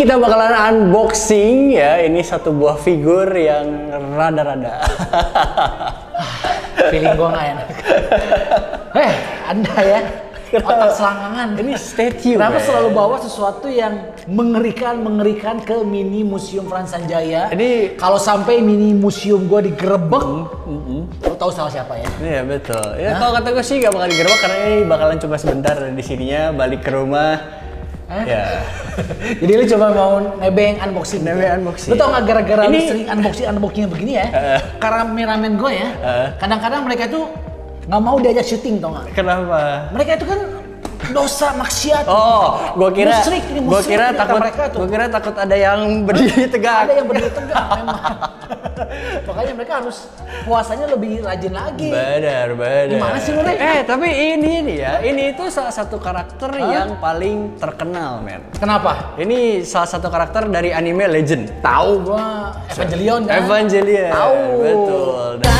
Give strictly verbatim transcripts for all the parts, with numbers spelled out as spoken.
kita bakalan unboxing ya. Ini satu buah figur yang rada-rada. Feeling gua nggak enak. Heh, Anda ya. Otak selangkangan. Ini statue. Kenapa man. selalu bawa sesuatu yang mengerikan mengerikan ke mini museum Frans Sanjaya? Ini kalau sampai mini museum gua digerebek, mm -hmm. lo tahu salah siapa ya? Iya betul. Ya kalau kata gue sih gak bakal digerebek karena ini bakalan cuma sebentar di sininya, balik ke rumah. Hah? Ya. Jadi lu coba mau nebeng unboxing. Nebeng unboxing. Lu tau gak gara-gara Ini... lu sering unboxing unboxingnya begini ya? Uh. Kameramen gue ya. Kadang-kadang uh. mereka tuh nggak mau diajak syuting, tau gak? Kenapa? Mereka itu kan dosa maksiat. Oh, gua kira musrik, ini gua musrik, kira takut mereka tuh. Gua kira takut ada yang berdiri tegak. Ada yang berdiri tegak memang. Makanya mereka harus puasanya lebih rajin lagi. Benar, benar. Gimana sih lu, Rey? Eh, tapi ini nih ya, ini itu salah satu karakter huh? yang paling terkenal, men. Kenapa? Ini salah satu karakter dari anime Legend. Tahu gua, Evangelion kan? Evangelion. Tahu. Betul. Dan...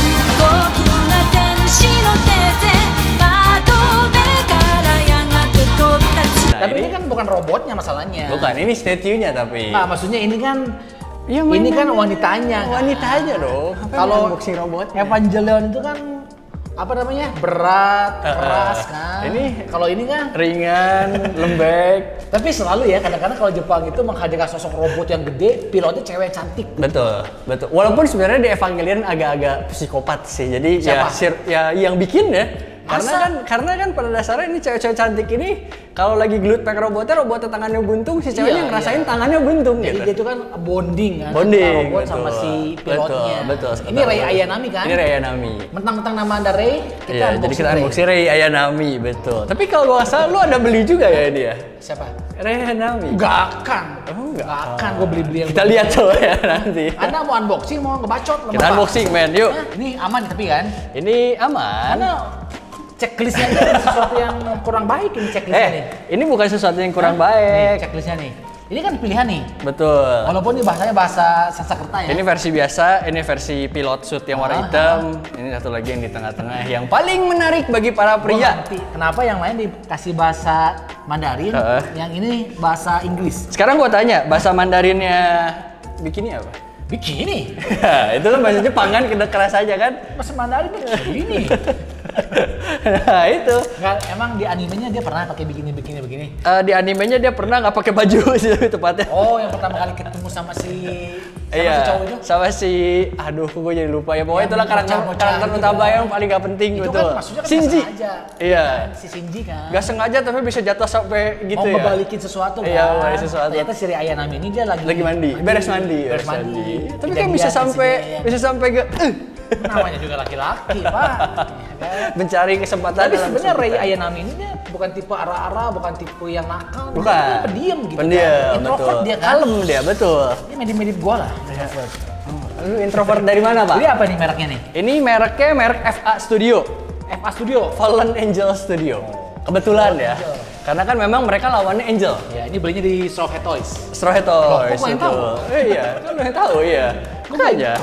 Nah, tapi ini kan bukan robotnya masalahnya. Bukan, ini statue-nya tapi. Nah, maksudnya ini kan ya, ini kan wanitanya. Wanitanya kan? dong. Kalau unboxing robotnya. Evangelion itu kan apa namanya? Berat, keras uh, kan. Ini kalau ini kan ringan, lembek. Tapi selalu ya kadang-kadang kalau Jepang itu menghadirkan sosok robot yang gede, pilotnya cewek cantik. Betul, betul. Walaupun sebenarnya di Evangelion agak-agak psikopat sih. Jadi siapa? ya sir, ya yang bikin ya. Karena Masa? kan karena kan pada dasarnya ini cewek-cewek cantik ini kalau lagi gelut pakai robotnya, robotnya tangannya buntung, si ceweknya iya, ngerasain iya. tangannya buntung. Jadi gitu. dia itu kan bonding kan bonding, robot betul, sama si pilotnya. Betul, betul. Ini Rei Ayanami kan? Ini Rei Ayanami. Mentang-mentang nama Anda Rei, kita ya, jadi kita unboxing Rei Ayanami, betul. Tapi kalau gua salah lu ada beli juga ya dia. Siapa? Rei Ayanami. Gak akan. Oh, gak akan gua beli-beli yang kita lihat coba ya nanti. Anda mau unboxing, mau ngebacot? Kita unboxing, men. Yuk. Nah, ini aman tapi kan? Ini aman. Karena checklistnya aja ada sesuatu yang kurang baik ini checklistnya eh, nih. Ini bukan sesuatu yang kurang Hah? baik. Nih, checklistnya nih. Ini kan pilihan nih. Betul. Walaupun ini bahasanya bahasa Sanskerta ya. Ini versi biasa, ini versi pilot suit yang warna ah, hitam. Ah. Ini satu lagi yang di tengah-tengah yang paling menarik bagi para pria. Kenapa yang lain dikasih bahasa Mandarin, uh. yang ini bahasa Inggris? Sekarang gua tanya, bahasa Mandarinnya bikini apa? Bikini? Itu kan bahasa Jepang kan, kita keras aja kan? Bahasa Mandarin begini. Nah itu. Nggak, emang di animenya dia pernah pakai bikini-bikini begini? Uh, di animenya dia pernah nggak pakai baju sih tepatnya. Oh, yang pertama kali ketemu sama si sama iya, si cowok itu? Sama si, aduh gue jadi lupa ya. Pokoknya itulah karakter karakter utama yang paling gak penting itu betul. Kan, maksudnya kan Shinji. Sengaja, iya. Kan? Si Shinji kan. Gak sengaja tapi bisa jatuh sampai gitu mau ya. Mau ngebalikin sesuatu kan. Iya, ngebalikin sesuatu. Ternyata si Rei Ayanami ini dia lagi lagi mandi, mandi. beres mandi, beres mandi. mandi. Tapi kan bisa sampai bisa sampai ke uh. Namanya juga laki-laki, Pak. Mencari kesempatan. Tapi sebenarnya Rei Ayanami ini dia bukan tipe ara-ara, bukan tipe yang nakal. Bukan. Dia pendiam gitu. Pendiam, kan. Introvert betul. dia kan. Kalem dia, betul. Dia mirip-mirip gua lah. Ya. Lu introvert dari mana, Pak? Ini apa nih mereknya nih? Ini mereknya merek F A Studio. F A Studio? Fallen Angel Studio. Kebetulan ya. Angel. Karena kan memang mereka lawannya Angel. Ya, ini belinya di Straw Hat Toys. Straw Hat Toys. Kok yang tahu? Eh, iya, kan lu yang tahu iya. Makanya.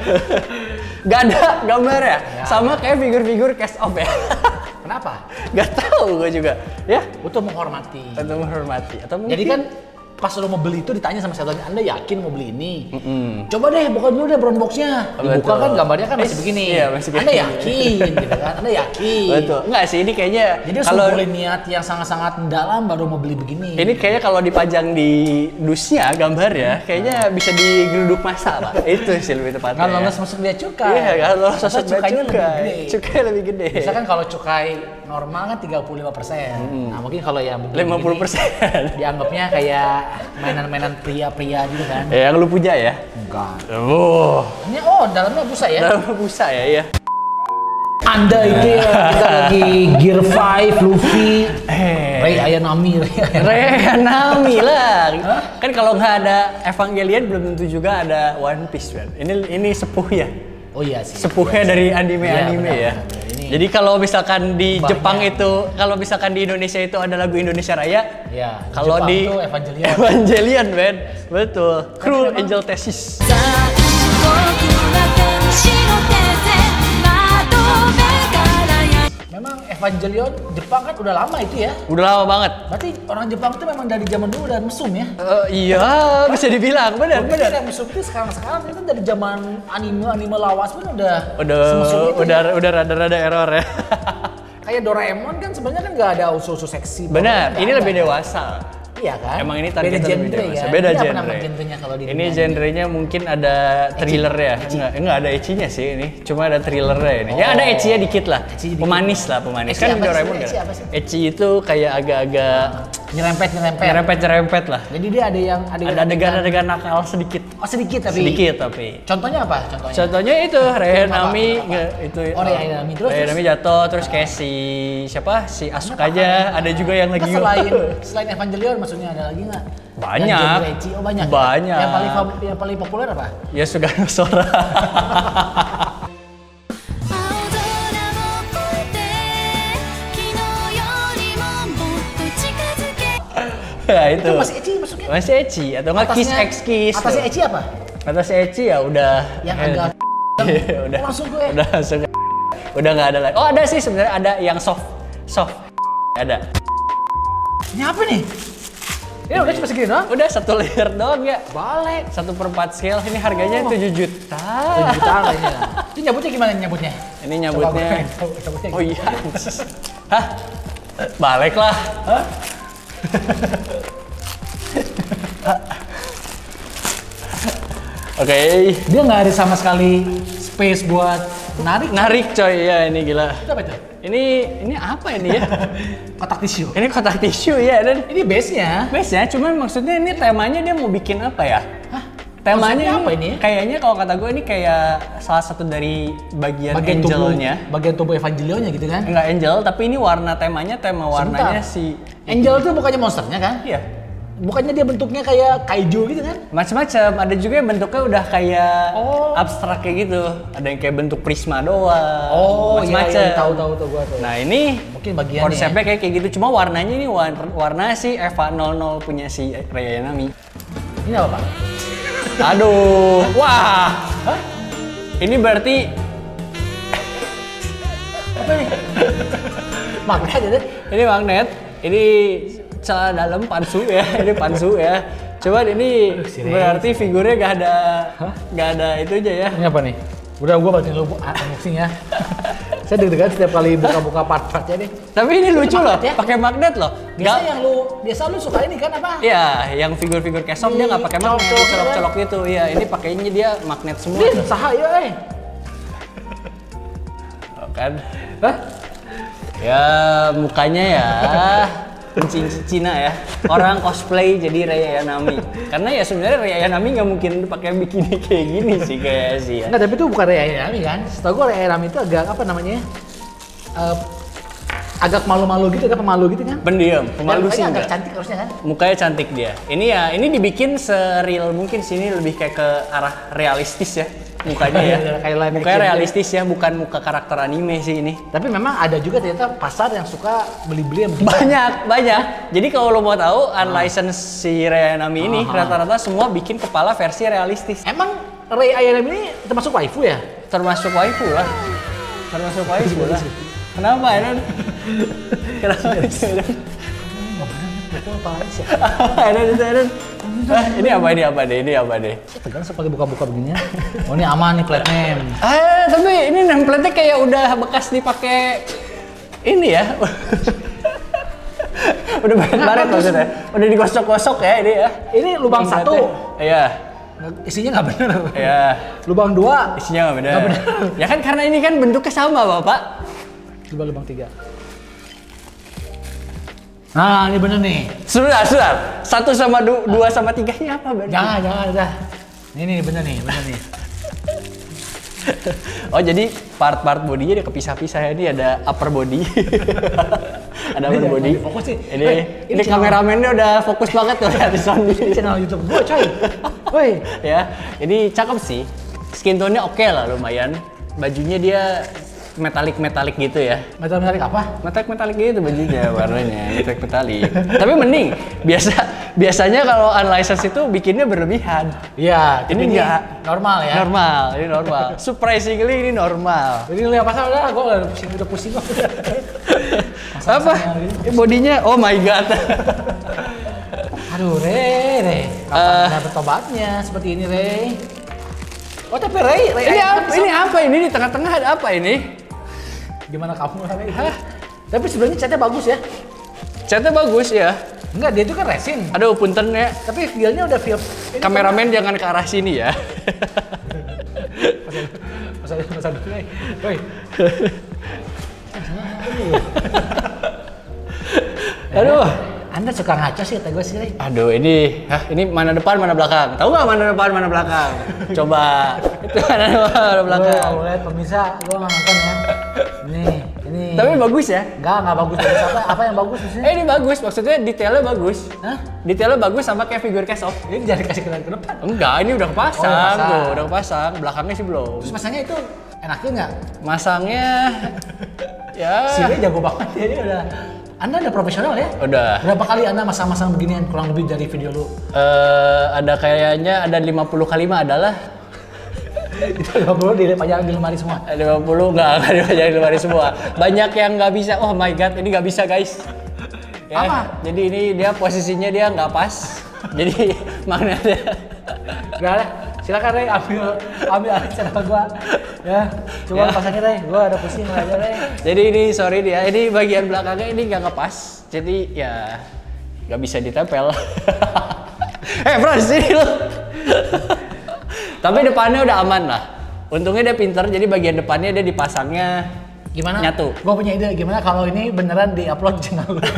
Gak ada gambarnya. Ya. Sama kayak figur-figur Cast Off ya. Kenapa? Gak tahu gue juga. Ya, untuk menghormati. Untuk menghormati. Atau mungkin... Jadi kan pas lo mau beli itu ditanya sama salesnya, Anda yakin mau beli ini? Mm-hmm. Coba deh buka dulu deh brown box-nya. Dibuka kan gambarnya kan masih begini. Iya, masih Anda yakin gitu kan? Anda yakin. Betul. Enggak sih, ini kayaknya jadi kalau boleh niat yang sangat-sangat mendalam baru mau beli begini. Ini kayaknya kalau dipajang di dusnya gambar ya, kayaknya hmm. bisa digeruduk masa, Pak. Itu sih lebih tepatnya. Kalau lolos masuk bea cukai. Iya, kalau lolos masuk bea cukainya cukai. lebih gede. Cukai lebih gede. Misalkan kalau cukai normal kan tiga puluh lima persen. Hmm. Nah, mungkin kalau yang begini lima puluh persen dianggapnya kayak mainan-mainan pria-pria gitu kan. Eh, yang lu punya ya? Enggak. Oh. Ini oh, dalamnya busa ya? Dalamnya busa ya, iya. Anda ini kita lagi Gear five, Luffy, eh. Rei Ayanami, Rei Ayanami lah. Huh? Kan kalau nggak ada Evangelion belum tentu juga ada One Piece kan. Ini ini sepuh ya. Oh iya sih. Sepuhnya iya, dari anime-anime ya. Benar, benar. Ini jadi kalau misalkan di banyak. Jepang itu, kalau misalkan di Indonesia itu ada lagu Indonesia Raya. Ya. Kalau di Evangelion. Evangelion, men. Betul. Cruel Angel Thesis. Memang Evangelion Jepang kan udah lama itu ya. Udah lama banget. Berarti orang Jepang itu memang dari zaman dulu udah mesum ya. Uh, iya, bisa dibilang. Benar, Mungkin benar. yang mesum itu sekarang-sekarang itu dari zaman anime-anime lawas pun udah Udah semesum itu udah ya. udah rada-rada error ya. Kayak Doraemon kan sebenarnya kan nggak ada unsur-unsur seksi. Benar, Nggak ini ada. lebih dewasa. Iya kan? Emang ini beda targetnya lebih genre dewasa. kan? Beda Ini apa genre. nama genrenya kalau di Ini dunia genrenya mungkin ada thriller ya. Enggak, enggak ada ecchinya sih ini. Cuma ada thrillernya ini. Ya ada ecchinya dikit lah. Ecchi dikit. Pemanis lah, pemanis. Ecchi Kan apa sih? Doraemon Ecchi kan. apa sih? Ecchi itu kayak agak-agak Nyerempet-nyerempet. nyerempet-nyerempet lah. Jadi dia ada yang ada Ada adegan-adegan nakal sedikit. Oh sedikit tapi. Sedikit tapi. Contohnya apa? Contohnya. Contohnya itu Rei Apa, Nami apa, apa? nge- itu Oh, Rei Nami. Terus, Rei terus? Nami jatuh terus kayak si siapa si Asuka aja ada juga yang lagi Nah, selain selain Evangelion maksudnya ada lagi nggak? Banyak. Yang genre ecchi? Oh banyak. ya? Banyak. Yang paling fam- yang paling populer apa? ya Sugano Sora. 青空を越えて昨日よりももっと近づけ Ya itu. Itu masih ecchi masuknya? Masih ecchi atau nggak Kiss Atasnya- X Kiss. Atasnya ecchi apa? Atasnya ecchi ya udah. Yang eh, agak udah. Oh, langsung gue. Udah langsung. Udah nggak ada lagi. Oh ada sih sebenarnya ada yang soft soft. Ada. Ini apa nih? Ini udah cuma segini doang? Udah satu layer doang ya. Balik. Satu per empat scale. Ini harganya Oh. tujuh juta. tujuh jutaan kayaknya. Ini nyebutnya gimana nyebutnya? Ini nyebutnya. Coba gue pengen tahu nyebutnya Oh iya. Hah? Balik lah. Hah? Oke. Dia nggak ada sama sekali space buat narik. Narik coy ya ini gila. Itu apa itu? Ini ini apa ini ya? Kotak tisu. Ini kotak tisu ya dan Ini base-nya. base ya, cuman maksudnya ini temanya dia mau bikin apa ya? Hah? Temanya Konsepnya ini, apa ini? Kayaknya kalau kata gue ini kayak salah satu dari bagian, Bagian tubuh, angelnya. bagian tubuh Evangelionnya gitu kan? Enggak angel, tapi ini warna temanya tema warnanya Sebentar. si Angel itu bukannya monsternya kan? Iya. Bukannya dia bentuknya kayak kaiju gitu kan? Macam-macam, ada juga yang bentuknya udah kayak Oh. abstrak kayak gitu. Ada yang kayak bentuk prisma doang. Oh, iya, macam-macam. iya, tahu tahu tuh gua tuh. Nah, ini Mungkin bagiannya. konsepnya kayak kayak gitu, cuma warnanya ini warna, warna si Eva nol nol punya si Rei Nami. Ini apa, Pak? Aduh, wah. Hah? Ini berarti Apa nih? Magnet aja deh. ini magnet, ini celana dalam pansu ya, ini pansu ya. Cuman ini si berarti figurnya gak ada, gak ada itu aja ya. Ini apa nih? Udah gua bantuin lu bu- unboxing ya. Saya deg-degan setiap kali buka-buka part-partnya deh. Tapi ini lucu loh, magnet ya? pakai magnet loh. Biasa Nggak- yang lu, biasa lu suka ini kan apa? Iya, yang figur-figur kesong dia nggak pakai magnet, Colok-colok colok-colok gitu. Iya, ini pakainya dia magnet semua. Ini tuh. saha ya eh. Tuh kan? Hah? Ya mukanya ya kucing Cina ya. Orang cosplay jadi Rei Nami. Karena ya sebenarnya Rei Nami nggak mungkin pakai bikini kayak gini sih kayak sih ya. Enggak, tapi itu bukan Rei Nami kan? Setahu gua Rei Nami itu agak apa namanya? Eh, agak malu-malu gitu, agak pemalu gitu kan? Pendiam, pemalu Dan sih mukanya agak enggak. cantik harusnya kan? Mukanya cantik dia. Ini ya, ini dibikin sereal mungkin sini lebih kayak ke arah realistis ya mukanya ya. Kayak live Mukanya action realistis ya, bukan muka karakter anime sih ini. Tapi memang ada juga ternyata pasar yang suka beli-beli yang begitu. Banyak, banyak. Jadi kalau lo mau tahu, unlicensed si Rei Nami ini Aha. rata-rata semua bikin kepala versi realistis. Emang Rei Nami ini termasuk waifu ya? Termasuk waifu lah. Termasuk waifu lah. Kenapa Aaron? Kenapa Aaron? Betul apa sih? Aaron itu Aaron. Ah, ini apa ini apa deh? Ini apa deh? Saya tegang sekali buka-buka begini. Oh ini aman nih plat name. Ah, tapi ini nameplate-nya kayak udah bekas dipakai ini ya. Udah baret-baret maksudnya. Udah digosok-gosok ya ini ya. Ini lubang satu, Iya. isinya nggak bener. Iya. Lubang dua, Isinya nggak benar. Nggak benar. Ya kan karena ini kan bentuknya sama, Bapak. coba lubang tiga. Nah ini bener nih. Sudah, sudah. Satu sama du- dua sama tiga ini apa berarti? Jangan, jangan, udah. Ini nih bener nih, bener nih. Oh jadi part-part bodinya dia kepisah-pisah ya. Ini ada upper body. Ada upper Ini body. jangan fokus sih. Ini, Eh, ini, ini channel- kameramennya udah fokus banget tuh lihat di Sony. Ini channel YouTube gue coy. Woi. Ya, ini cakep sih. Skin tone-nya oke lah lumayan. Bajunya dia metalik-metalik gitu ya. Metal menarik apa? Metalik-metalik gitu bajunya warnanya, metalik-metalik. Tapi mending biasa biasanya kalau unlicensed itu bikinnya berlebihan. Iya, Ini tapi enggak. normal ya. Normal, ini normal. Surprisingly ini normal. Jadi lihat pasal udah, gue udah pusing, udah pusing kok. Apa? Eh, bodinya, oh my god. Aduh, Re, Re. Kapan Eh. dapet tobatnya seperti ini, Re? Oh, tapi Re, Re. ini ayam apa? Ini apa ini di tengah-tengah ada apa ini? Gimana kamu, Re? Hah? Tapi sebenarnya catnya bagus ya. Catnya bagus ya. Enggak, dia itu kan resin. Aduh, punten ya. Tapi feel-nya udah feel. ini Kameramen jangan ke arah sini ya. Masa masa dulu, Re. Woi. Aduh. Anda suka ngaco sih, kata gue sih, Re. Aduh, ini, hah, ini mana depan, mana belakang? Tahu nggak mana depan, mana belakang? Coba, itu mana depan, mana belakang? Gue lihat pemirsa, gue nggak nonton ya. Ini, ini. Tapi bagus ya. Enggak, enggak bagus. Bagus apa? Apa yang bagus di sini? Eh, ini bagus, maksudnya detailnya bagus. Hah? Detailnya bagus sama kayak figur cast off. Ini jangan dikasih ke ke depan. Enggak, ini udah kepasang, Oh, udah pasang. tuh, udah kepasang. Belakangnya sih belum. Terus masanya itu enakin nggak? Masangnya, ya. Sini jago banget ya, dia udah. Anda udah profesional ya? Udah. Berapa kali Anda masang-masang beginian kurang lebih dari video lu? Eh, ada kayaknya ada lima puluh kali mah adalah. Itu lima puluh dipajang di lemari semua. Ada lima puluh enggak, enggak dipajang di lemari semua. Banyak yang nggak bisa. Oh my god, ini nggak bisa guys. Ya, Apa? jadi ini dia posisinya dia nggak pas. Jadi magnetnya. Udah lah, silakan Re, ambil ambil alih channel gua. Ya, coba Ya. pasangin Re, gua ada pusing aja Re. Jadi ini sorry dia, ini bagian belakangnya ini nggak ngepas. Jadi ya nggak bisa ditempel. Eh Frans, sini lo. Tapi depannya udah aman lah. Untungnya dia pinter, jadi bagian depannya dia dipasangnya Gimana? nyatu. Gua punya ide, gimana kalau ini beneran di-upload di channel lu?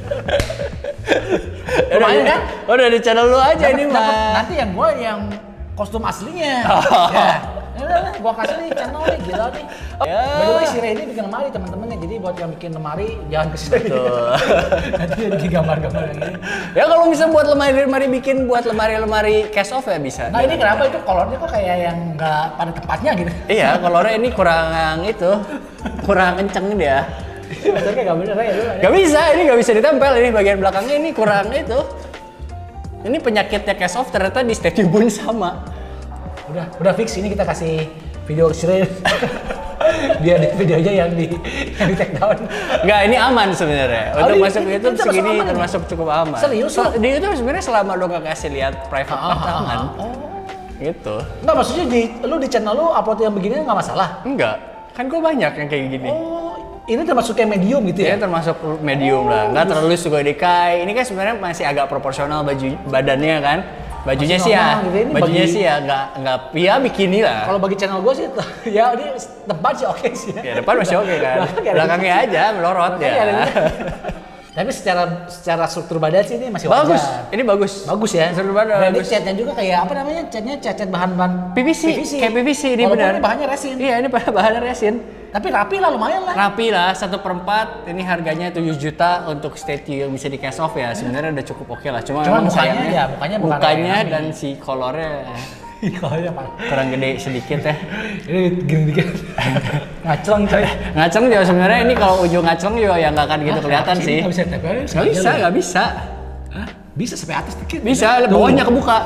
Udah, Lumayan kan? udah di channel lu aja ini Dapet- dapet mah. nanti yang gua yang kostum aslinya. Oh. Ya. Ya udah lah, gua kasih nih channel nih, gila nih. Ya. By the way, si Ray ini bikin lemari teman-temannya. Jadi buat yang bikin lemari jangan ke sini. Betul. Nanti dia bikin gambar-gambar yang ini. Ya kalau bisa buat lemari-lemari bikin buat lemari-lemari cast off ya bisa. Nah, ini kenapa itu kolornya kok kayak yang nggak pada tempatnya gitu? Iya, kolornya ini kurang itu, kurang kenceng dia. Maksudnya nggak bener ya lu. Gak bisa, ini gak bisa ditempel. Ini bagian belakangnya ini kurang itu. Ini penyakitnya cast off ternyata di Stadium pun sama. Udah, udah fix ini kita kasih video ke si Ray. Dia di videonya yang di yang di take down. Enggak, ini aman sebenarnya. Oh, Untuk ini- masuk ini- ke ini YouTube termasuk segini aman ini? termasuk cukup aman. Serius So, lu? di YouTube sebenarnya selama lo gak kasih lihat private part ah, aman. Oh. Gitu. Enggak, maksudnya di lu di channel lu upload yang begini nggak masalah. Enggak. Kan gue banyak yang kayak gini. Oh, ini termasuk kayak medium gitu ya? Ini termasuk medium lah, nggak terlalu Sugoi-dekai. Ini kan sebenarnya masih agak proporsional baju badannya kan. Bajunya Masih sih ya, normal gitu. Ini bajunya bagi- sih ya nggak nggak ya bikini lah. Kalau bagi channel gue sih, ya ini depan sih oke sih. Ya depan masih oke kan. Belakang ada Belakangnya aja melorot Belakangnya ada ya. gitu. Tapi secara secara struktur badan sih ini masih wajar. Bagus, ini bagus. Bagus ya. Struktur badan Dan ini bagus. catnya juga kayak apa namanya? Catnya cat-cat bahan-bahan P V C, kayak P V C ini Walaupun benar. ini bahannya resin. Iya ini bahannya resin. Tapi rapi lah, lumayan lah. Rapi lah, satu per empat. Ini harganya tujuh juta untuk statue yang bisa di cash off ya. Sebenarnya udah cukup oke lah. Cuma, Cuma memang mukanya sayangnya, ya, mukanya bukan mukanya kayak dan si kolornya Kalau ya pak. kurang gede sedikit ya. Ini gini dikit. Ngaclong coy. Ngaceng juga sebenarnya ini kalau ujung ngaceng juga yang nggak akan gitu Hah, kelihatan sini sih. Nggak bisa tempel. Nggak bisa, nggak bisa. Hah? Bisa sampai atas dikit. Bisa, Tuh. bawahnya kebuka.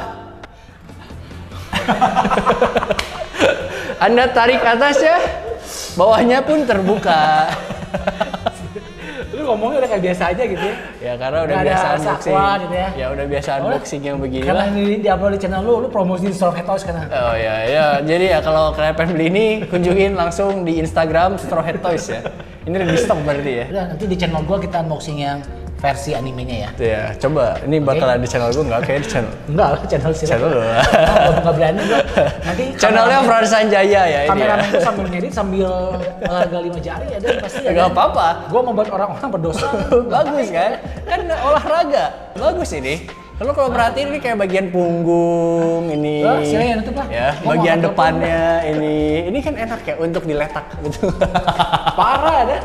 Anda tarik atasnya, bawahnya pun terbuka. Lu ngomongnya udah kayak biasa aja gitu ya. Ya karena udah Nggak ada biasa rasa unboxing. aqua gitu ya. Ya udah biasa unboxing yang begini Karena lah. ini di-upload di channel lu, lu promosi di Store Head Toys karena. Oh ya, ya. Jadi ya kalau kalian pengen beli ini, kunjungin langsung di Instagram Straw Hat Toys ya. Ini udah di stok berarti ya. Udah, nanti di channel gua kita unboxing yang versi animenya ya. Tuh ya, coba. Ini bakal ada di channel gue nggak? Kayak di channel. Enggak lah, channel sih. Channel lu. Enggak enggak berani gua. Nanti Channelnya kameramen- Frans Sanjaya ya ini ya. kameramen gua sambil ngedit sambil olahraga lima jari ada pasti ada. Gak apa-apa. Gua membuat orang-orang berdosa. Bagus kan? Kan olahraga. Bagus ini. Kalau kalau perhatiin ini kayak bagian punggung ini. Ah, sini yang nutup lah. Ya, Gua mau bagian angkat depannya ini. Ini kan enak ya untuk diletak gitu. Parah ada.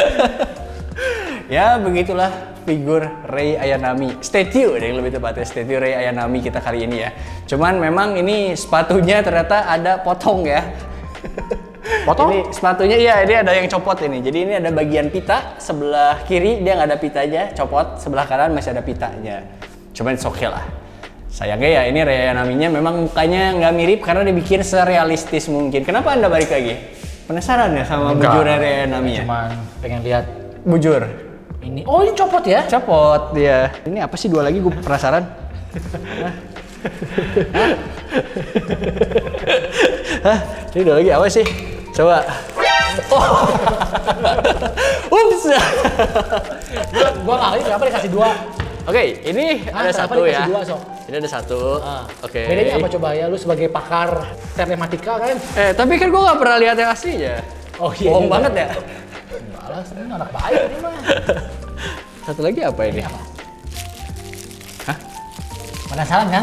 Ya, begitulah figur Rei Ayanami. Statue deh lebih tepatnya, statue Rei Ayanami kita kali ini ya. Cuman memang ini sepatunya ternyata ada potong ya. Potong? Ini sepatunya iya, ini ada yang copot ini. Jadi ini ada bagian pita, sebelah kiri dia nggak ada pitanya, copot, sebelah kanan masih ada pitanya. Cuman it's okay lah. Sayangnya ya ini Raya Yanaminya memang mukanya nggak mirip karena dibikin serealistis mungkin. Kenapa Anda balik lagi? Penasaran ya sama bujur Raya Yanaminya? Cuman pengen lihat Bujur. ini. Oh ini copot ya? Copot dia. Ini apa sih dua lagi gue penasaran. Hah? Hah? Ini dua lagi apa sih? Coba. Oh. Ups. Gua gua nggak ngerti kenapa dikasih dua. Oke, ini Ah, ada kenapa satu ya. dikasih dua, Sok? Ini ada satu. Ah. Oke. Bedanya apa coba ya? Lu sebagai pakar telematika kan? Eh, tapi kan gua nggak pernah lihat yang aslinya. Oh iya. Bohong juga. banget ya. Enggak lah, ini anak baik ini mah. Satu lagi apa ini? Apa? Hah? Penasaran kan?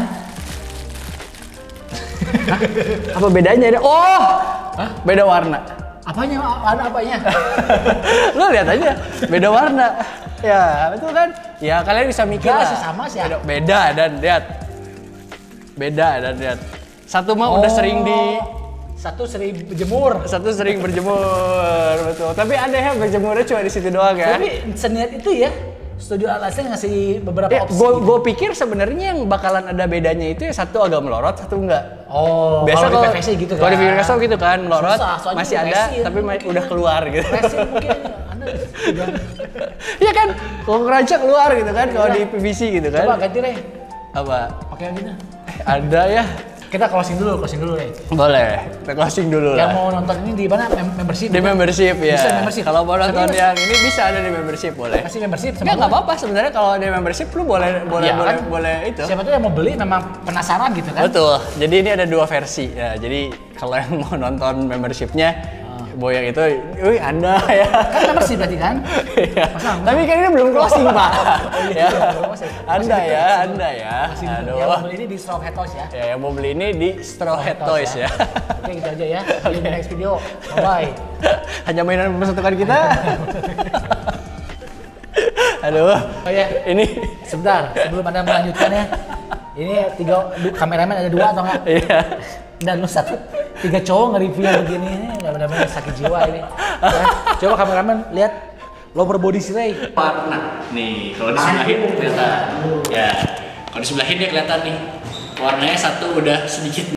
Apa bedanya? Oh, Hah? beda warna. Apanya? Ada apanya? Lo lihat aja, beda warna. Ya, betul kan? Ya, kalian bisa mikir Enggak lah. sih, sama sih. Beda, beda dan lihat. Beda dan lihat. Satu mah udah sering di satu sering berjemur. satu sering berjemur, betul. Tapi ada ya berjemurnya cuma di situ doang ya. Tapi seniat itu ya. Studio Alasnya ngasih beberapa Ya, opsi. gue gue pikir sebenarnya yang bakalan ada bedanya itu ya satu agak melorot, satu enggak. Oh, Biasa kalau di kalau P V C gitu kan. Kalau di P V C gitu kan melorot, Susah, soalnya masih itu ada resin. tapi ma- udah keluar gitu. Resin mungkin Anda udah. Iya kan? Kalau keranjang keluar gitu kan kalau di P V C gitu kan. Coba ganti Rey. Apa? Pakai yang gini. Ada ya? Kita closing dulu, closing dulu Rey. Boleh. Kita closing dulu Yang lah. mau nonton ini di mana? Mem- membership. Di kan? membership ya. Bisa membership. Kalau mau nonton Serius? yang ini bisa ada di membership boleh. Kasih membership sama Enggak, gua. nggak apa-apa sebenarnya kalau di membership lu boleh boleh Iya, boleh kan? boleh itu. Siapa tuh yang mau beli memang penasaran gitu kan? Betul. Jadi ini ada dua versi. Ya, jadi kalau yang mau nonton membershipnya, Boy yang itu, wih Anda ya. Kan membership berarti kan? Iya. Masa- Tapi kan ini belum closing Pak. Oh, iya, Ya. belum closing. Anda ya, Anda ya. Yang Aduh. mau beli ini di Straw Hat Toys ya. Ya, yang mau beli ini di Straw Hat Toys ya. Oke gitu aja ya. See you in the next video. Bye-bye. Hanya mainan mempersatukan kita. Aduh. Oh ya, Ini sebentar sebelum Anda melanjutkan ya. Ini tiga du, kameramen ada dua atau enggak? iya. Dan lu satu, tiga cowok nge-review yang begini ini udah benar-benar sakit jiwa ini. Ya, coba kameramen lihat lower body si Ray. Warna. Nih, kalau di sebelahin kelihatan. Ya. Kalau di sebelahin dia kelihatan nih. Warnanya satu udah sedikit